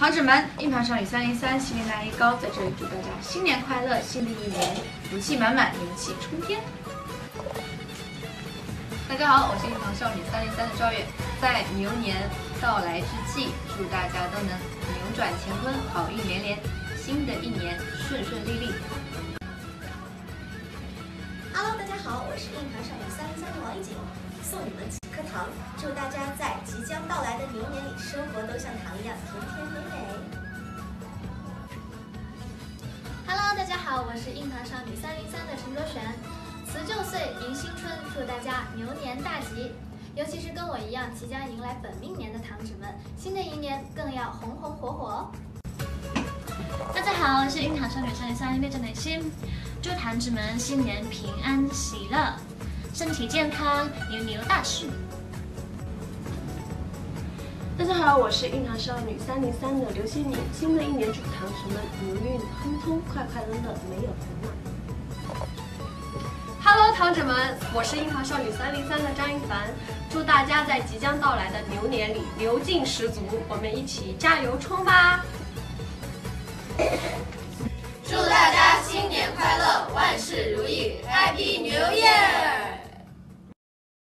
堂姊们，硬盘少女303新年大一高在这里祝大家新年快乐，新的一年福气满满，元气冲天。大家好，我是硬盘少女303的赵月，在牛年到来之际，祝大家都能扭转乾坤，好运连连，新的一年顺顺利利。 Hello， 大家好，我是硬盘少女303的王一锦，送你们几颗糖，祝大家在即将到来的牛年里，生活都像糖一样甜甜美美。 Hello， 大家好，我是硬盘少女303的陈卓璇，辞旧岁迎新春，祝大家牛年大吉。尤其是跟我一样即将迎来本命年的堂姊们，新的一年更要红红火火哦。 大家好，我是硬盘少女303的郑乃馨，祝堂姊们新年平安喜乐，身体健康，牛牛大顺。 大家好，我是硬盘少女303的刘欣宁，新的一年祝堂姊们牛运亨通，快快乐乐，没有烦恼。Hello， 堂姊们，我是硬盘少女303的张一凡，祝大家在即将到来的牛年里牛劲十足，我们一起加油冲吧！ 祝大家新年快乐，万事如意 ，Happy New Year！